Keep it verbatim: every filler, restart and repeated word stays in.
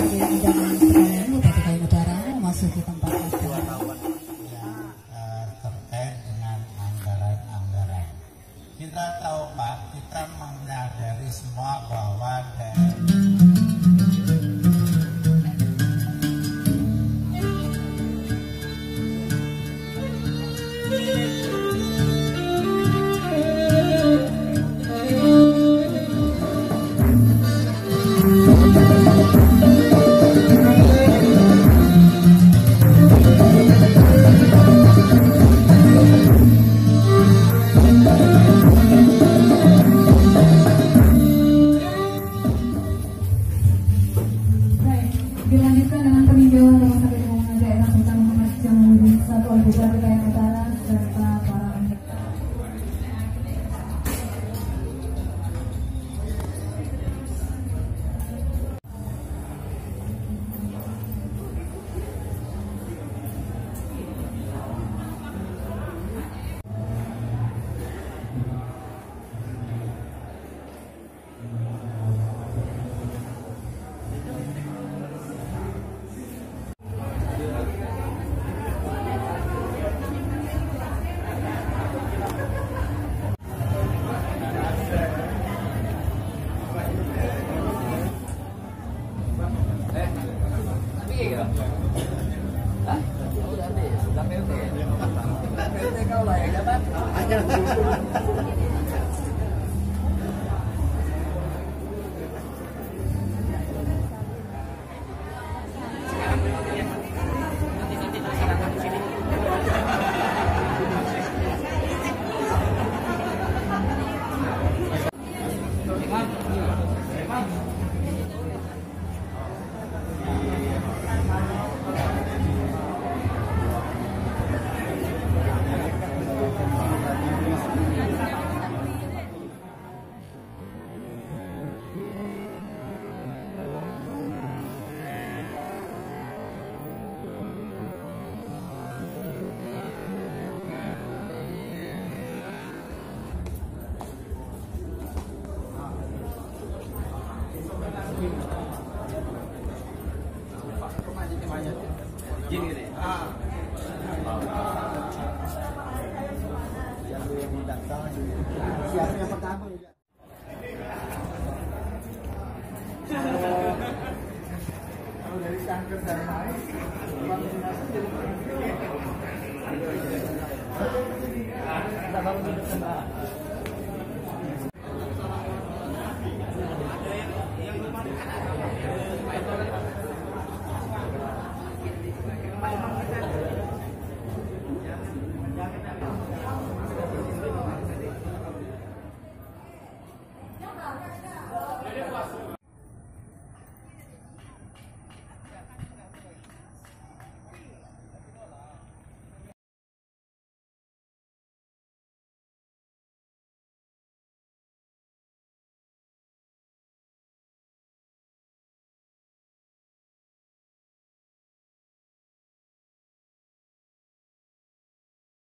undangan sekalian Bupati Kayun Utara memasuki tempat acara. Yang uh, terkait dengan anggaran-anggaran. Kita tahu Pak, kita menyadari semua bahwa dari dilanjutkan dengan peninjauan rumah sakit umum daerah Sultan Muhammad Jamhuri satu oleh Bupati Kayun Utara serta para anggota. Kau lah yang dapat. Gini deh. Ah. Siapa yang datang? Siapa yang pertama? Kalau dari kanker dan lain, vaksinasi jadi penting. Kita bangun duduk sebelah.